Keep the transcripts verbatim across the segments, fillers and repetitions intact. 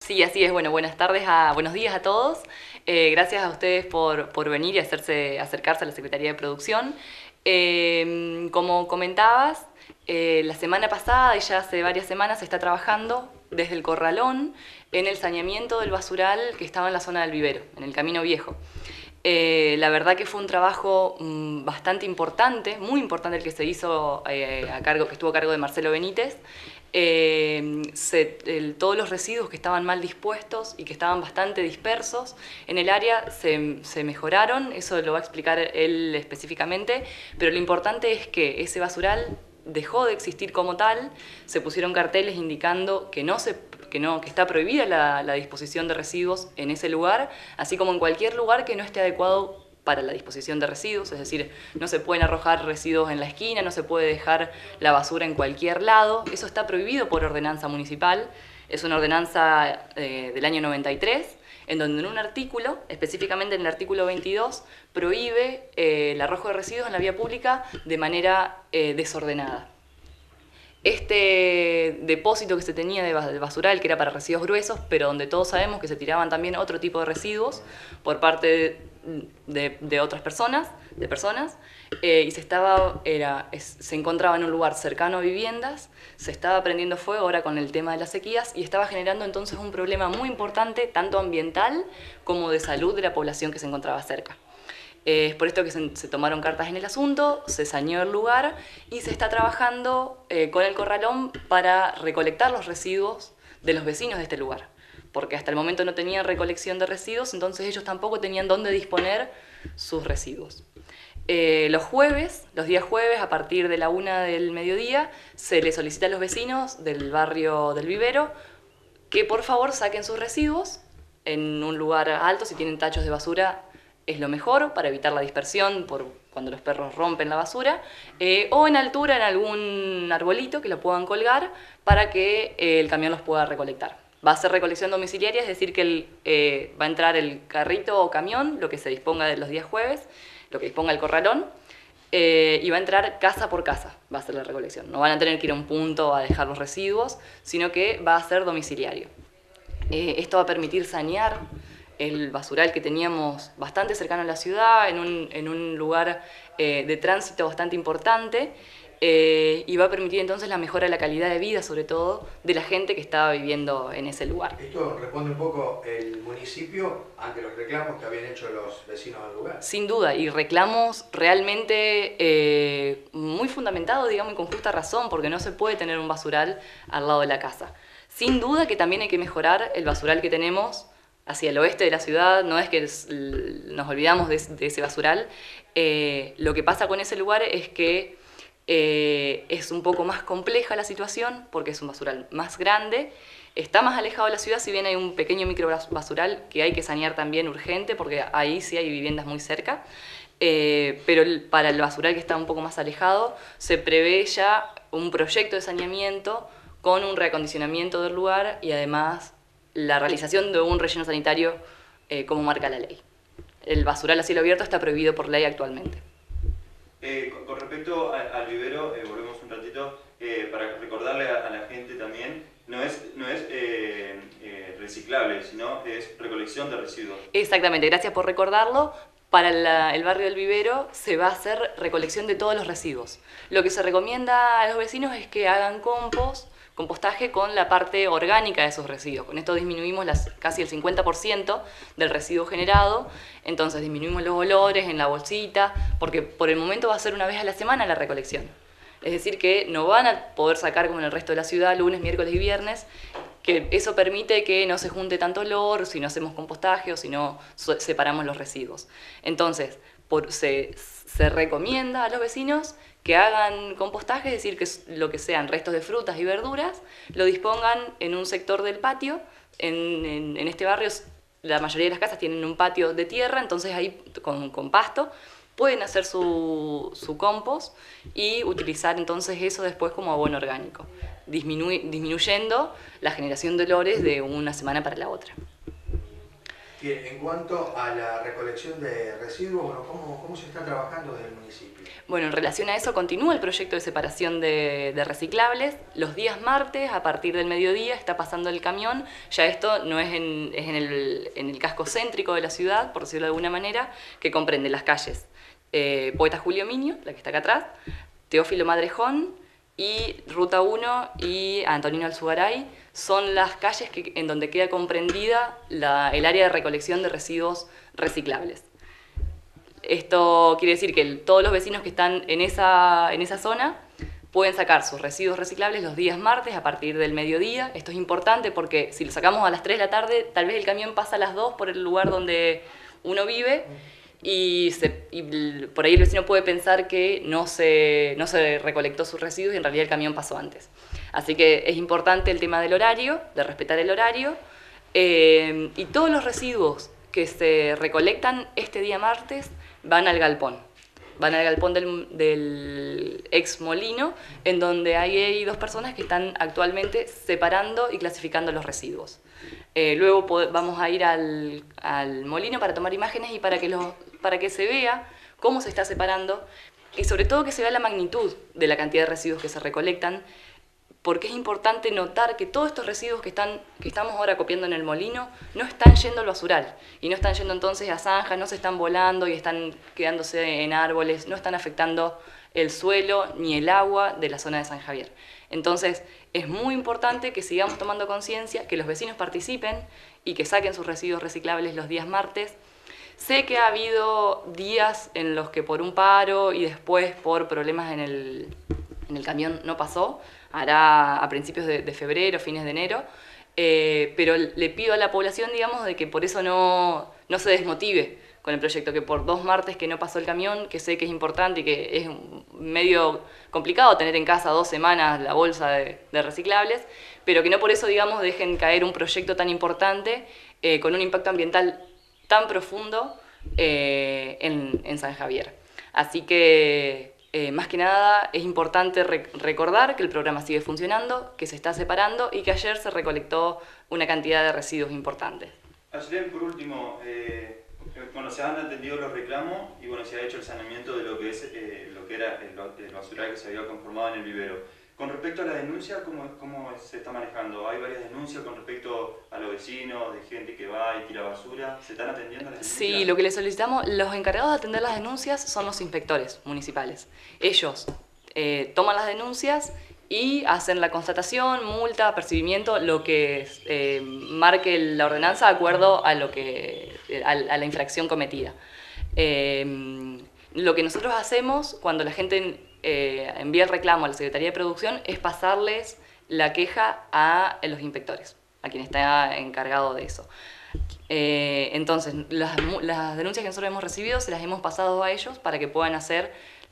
Sí, así es. Bueno, buenas tardes, a, buenos días a todos. Eh, gracias a ustedes por, por venir y hacerse, acercarse a la Secretaría de Producción. Eh, como comentabas, eh, la semana pasada y ya hace varias semanas se está trabajando desde el Corralón en el saneamiento del basural que estaba en la zona del vivero, en el Camino Viejo. Eh, la verdad que fue un trabajo mmm, bastante importante, muy importante el que se hizo eh, a cargo, que estuvo a cargo de Marcelo Benítez. Eh, se, el, todos los residuos que estaban mal dispuestos y que estaban bastante dispersos en el área se, se mejoraron, eso lo va a explicar él específicamente, pero lo importante es que ese basural dejó de existir como tal, se pusieron carteles indicando que no se que, no, que está prohibida la, la disposición de residuos en ese lugar, así como en cualquier lugar que no esté adecuado para la disposición de residuos, es decir, no se pueden arrojar residuos en la esquina, no se puede dejar la basura en cualquier lado, eso está prohibido por ordenanza municipal, es una ordenanza eh, del año noventa y tres, en donde en un artículo, específicamente en el artículo veintidós, prohíbe eh, el arrojo de residuos en la vía pública de manera eh, desordenada. Este depósito que se tenía de basural, que era para residuos gruesos, pero donde todos sabemos que se tiraban también otro tipo de residuos por parte de, de, de otras personas, de personas eh, y se, estaba, era, es, se encontraba en un lugar cercano a viviendas, se estaba prendiendo fuego ahora con el tema de las sequías y estaba generando entonces un problema muy importante, tanto ambiental como de salud de la población que se encontraba cerca. Es por esto que se, se tomaron cartas en el asunto, se saneó el lugar y se está trabajando eh, con el Corralón para recolectar los residuos de los vecinos de este lugar. Porque hasta el momento no tenían recolección de residuos, entonces ellos tampoco tenían dónde disponer sus residuos. Eh, los jueves, los días jueves, a partir de la una del mediodía, se les solicita a los vecinos del barrio del Vivero que por favor saquen sus residuos en un lugar alto, si tienen tachos de basura, es lo mejor para evitar la dispersión por cuando los perros rompen la basura, eh, o en altura en algún arbolito que lo puedan colgar para que eh, el camión los pueda recolectar. Va a ser recolección domiciliaria, es decir que el, eh, va a entrar el carrito o camión, lo que se disponga de los días jueves, lo que disponga el Corralón, eh, y va a entrar casa por casa, va a ser la recolección. No van a tener que ir a un punto a dejar los residuos, sino que va a ser domiciliario. Eh, esto va a permitir sanear el basural que teníamos bastante cercano a la ciudad, en un, en un lugar eh, de tránsito bastante importante, eh, y va a permitir entonces la mejora de la calidad de vida, sobre todo, de la gente que estaba viviendo en ese lugar. Esto responde un poco el municipio ante los reclamos que habían hecho los vecinos del lugar. Sin duda, y reclamos realmente eh, muy fundamentados, digamos, y con justa razón, porque no se puede tener un basural al lado de la casa. Sin duda que también hay que mejorar el basural que tenemos hacia el oeste de la ciudad, no es que nos olvidamos de, de ese basural. Eh, lo que pasa con ese lugar es que eh, es un poco más compleja la situación, porque es un basural más grande, está más alejado de la ciudad, si bien hay un pequeño micro basural que hay que sanear también urgente, porque ahí sí hay viviendas muy cerca, eh, pero el, para el basural que está un poco más alejado, se prevé ya un proyecto de saneamiento con un reacondicionamiento del lugar y además la realización de un relleno sanitario eh, como marca la ley. El basural a cielo abierto está prohibido por ley actualmente. Eh, con, con respecto al, al vivero, eh, volvemos un ratito, eh, para recordarle a, a la gente también, no es, no es eh, eh, reciclable, sino es recolección de residuos. Exactamente, gracias por recordarlo. Para la, el barrio del Vivero se va a hacer recolección de todos los residuos. Lo que se recomienda a los vecinos es que hagan compost, compostaje con la parte orgánica de esos residuos. Con esto disminuimos las, casi el cincuenta por ciento del residuo generado, entonces disminuimos los olores en la bolsita, porque por el momento va a ser una vez a la semana la recolección. Es decir que no van a poder sacar como en el resto de la ciudad lunes, miércoles y viernes, que eso permite que no se junte tanto olor si no hacemos compostaje o si no separamos los residuos. Entonces, por, se, se recomienda a los vecinos que hagan compostaje, es decir, que lo que sean restos de frutas y verduras, lo dispongan en un sector del patio. En, en, en este barrio la mayoría de las casas tienen un patio de tierra, entonces ahí con, con pasto pueden hacer su, su compost y utilizar entonces eso después como abono orgánico, disminu disminuyendo la generación de olores de una semana para la otra. Bien, en cuanto a la recolección de residuos, bueno, ¿cómo, cómo se está trabajando desde el municipio? Bueno, en relación a eso continúa el proyecto de separación de, de reciclables. Los días martes, a partir del mediodía, está pasando el camión. Ya esto no es, en, es en, el, en el casco céntrico de la ciudad, por decirlo de alguna manera, que comprende las calles eh, Poeta Julio Miño, la que está acá atrás, Teófilo Madrejón y Ruta uno y Antonino Alzugaray. Son las calles que, en donde queda comprendida la, el área de recolección de residuos reciclables. Esto quiere decir que el, todos los vecinos que están en esa, en esa zona pueden sacar sus residuos reciclables los días martes a partir del mediodía. Esto es importante porque si lo sacamos a las tres de la tarde, tal vez el camión pasa a las dos por el lugar donde uno vive y, se, y por ahí el vecino puede pensar que no se, no se recolectó sus residuos y en realidad el camión pasó antes. Así que es importante el tema del horario, de respetar el horario, eh, y todos los residuos que se recolectan este día martes van al galpón. Van al galpón del, del ex molino, en donde hay dos personas que están actualmente separando y clasificando los residuos. Eh, luego vamos a ir al, al molino para tomar imágenes y para que, los, para que se vea cómo se está separando y sobre todo que se vea la magnitud de la cantidad de residuos que se recolectan, porque es importante notar que todos estos residuos que, están, que estamos ahora copiando en el molino no están yendo al basural y no están yendo entonces a zanjas, no se están volando y están quedándose en árboles, no están afectando el suelo ni el agua de la zona de San Javier. Entonces es muy importante que sigamos tomando conciencia, que los vecinos participen y que saquen sus residuos reciclables los días martes. Sé que ha habido días en los que por un paro y después por problemas en el, en el camión no pasó, hará a principios de, de febrero, fines de enero, eh, pero le pido a la población, digamos, de que por eso no, no se desmotive con el proyecto, que por dos martes que no pasó el camión, que sé que es importante y que es medio complicado tener en casa dos semanas la bolsa de, de reciclables, pero que no por eso, digamos, dejen caer un proyecto tan importante eh, con un impacto ambiental tan profundo eh, en, en San Javier. Así que Eh, más que nada es importante rec recordar que el programa sigue funcionando, que se está separando y que ayer se recolectó una cantidad de residuos importantes. Ayelen, por último, eh, bueno, se han atendido los reclamos y bueno, se ha hecho el saneamiento de lo que, es, eh, lo que era el, el basural que se había conformado en el vivero. Con respecto a la denuncia, ¿cómo, ¿cómo se está manejando? ¿Hay varias denuncias con respecto a los vecinos, de gente que va y tira basura? ¿Se están atendiendo las denuncias? Sí, lo que les solicitamos, los encargados de atender las denuncias son los inspectores municipales. Ellos eh, toman las denuncias y hacen la constatación, multa, apercibimiento, lo que eh, marque la ordenanza de acuerdo a, lo que, a, a la infracción cometida. Eh, lo que nosotros hacemos cuando la gente eh, envía el reclamo a la Secretaría de Producción es pasarles la queja a los inspectores, a quien está encargado de eso. Eh, entonces, las, las denuncias que nosotros hemos recibido se las hemos pasado a ellos para que puedan hacer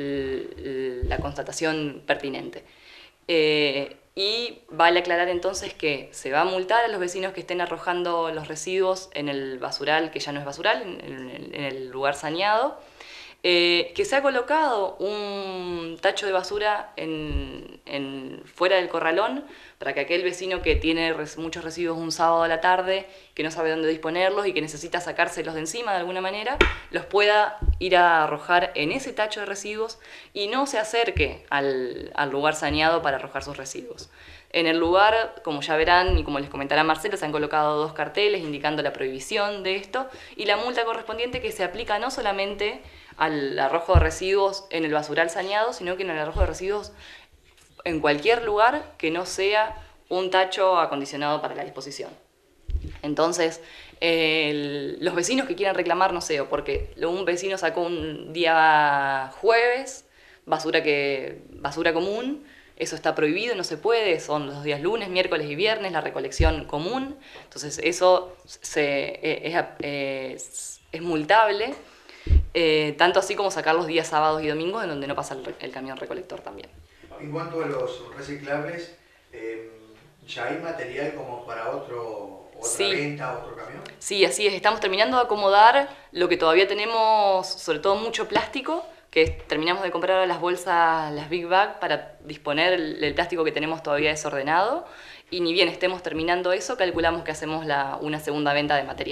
la constatación pertinente. Eh, y vale aclarar entonces que se va a multar a los vecinos que estén arrojando los residuos en el basural, que ya no es basural, en, en, en el lugar saneado, eh, que se ha colocado un tacho de basura en, en, fuera del corralón para que aquel vecino que tiene res, muchos residuos un sábado a la tarde, que no sabe dónde disponerlos y que necesita sacárselos de encima de alguna manera, los pueda ir a arrojar en ese tacho de residuos y no se acerque al, al lugar saneado para arrojar sus residuos. En el lugar, como ya verán y como les comentará Marcelo, se han colocado dos carteles indicando la prohibición de esto y la multa correspondiente que se aplica no solamente al arrojo de residuos en el basural saneado, sino que en el arrojo de residuos en cualquier lugar que no sea un tacho acondicionado para la disposición. Entonces, eh, el, los vecinos que quieran reclamar, no sé, o porque un vecino sacó un día jueves basura, que, basura común, eso está prohibido, no se puede, son los días lunes, miércoles y viernes la recolección común, entonces eso se, es, es, es multable, eh, tanto así como sacar los días sábados y domingos en donde no pasa el, el camión recolector también. En cuanto a los reciclables, eh, ¿ya hay material como para otro, otra sí. venta, otro camión? Sí, así es. Estamos terminando de acomodar lo que todavía tenemos, sobre todo mucho plástico, que es, terminamos de comprar las bolsas, las Big Bag, para disponer el, el plástico que tenemos todavía desordenado. Y ni bien estemos terminando eso, calculamos que hacemos la, una segunda venta de material.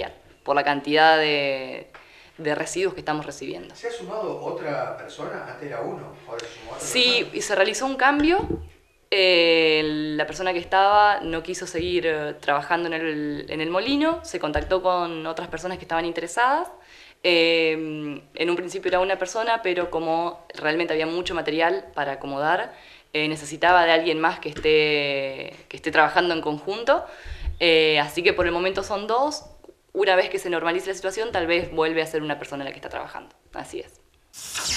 por la cantidad de, de residuos que estamos recibiendo. ¿Se ha sumado otra persona? Antes era uno, ahora se sumó otra Sí, persona. y se realizó un cambio. Eh, la persona que estaba no quiso seguir eh, trabajando en el, en el molino, se contactó con otras personas que estaban interesadas. Eh, en un principio era una persona, pero como realmente había mucho material para acomodar, eh, necesitaba de alguien más que esté, que esté trabajando en conjunto. Eh, así que por el momento son dos. Una vez que se normalice la situación, tal vez vuelve a ser una persona la que está trabajando. Así es.